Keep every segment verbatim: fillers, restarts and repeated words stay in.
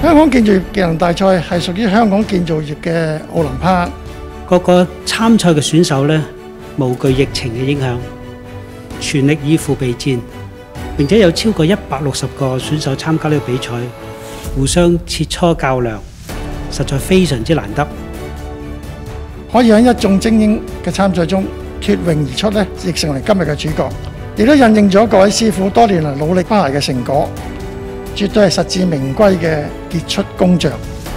香港建造業技能大賽係屬於香港建造業嘅奧林匹克。 各個參賽嘅選手呢，無懼疫情嘅影響，全力以赴備戰，並且有超過一百六十個選手參加呢個比賽，互相切磋較量，實在非常之難得。 可以喺一眾精英嘅參賽中脫穎而出呢，亦成為今日嘅主角，亦都印證咗各位師傅多年來努力不懈嘅成果，絕對係實至名歸嘅傑出工匠。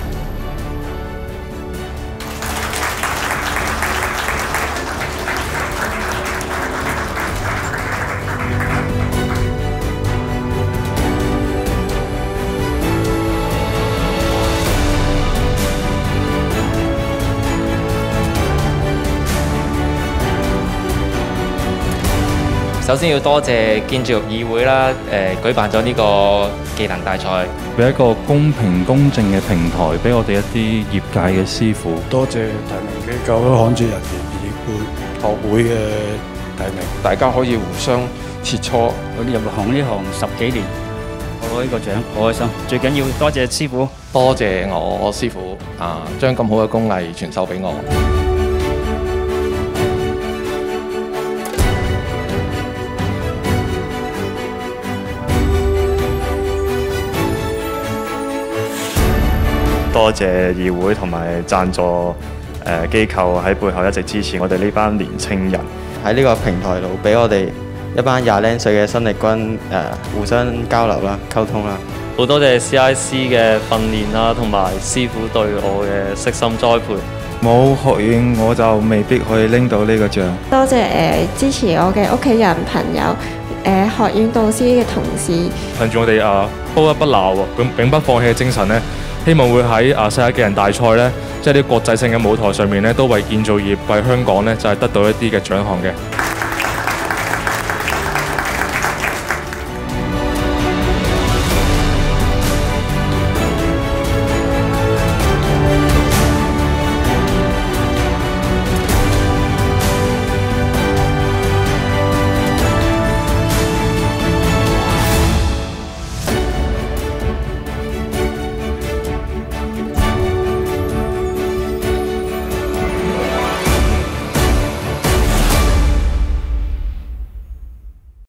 首先要多謝建造業議會啦，誒舉辦咗呢個技能大賽， 俾一個公平公正嘅平台俾我哋一啲業界嘅師傅。 多謝提名機構刊主人聯誼會學會嘅提名， 大家可以互相切磋。 我哋入行呢行十幾年，我攞呢個獎好開心。最緊要多謝師傅， 多謝我師傅啊，將咁好嘅工藝傳授俾我。 多謝議會同埋贊助誒機構喺背後一直支持我哋呢班年青人。 喺呢個平台度俾我哋一班廿零歲嘅新力軍誒、呃、互相交流啦、溝通啦。 好多謝 C I C 嘅訓練啦，同埋師傅對我嘅悉心栽培。 冇學院我就未必可以拎到呢個獎。 多謝誒、呃、支持我嘅屋企人、朋友、誒、呃、學院導師嘅同事。 憑住我哋啊不屈不撓喎，永永不放棄嘅精神咧，希望會喺啊世界技能大賽咧，即係啲國際性嘅舞台上面咧，都為建造業、為香港咧，就係得到一啲嘅獎項嘅。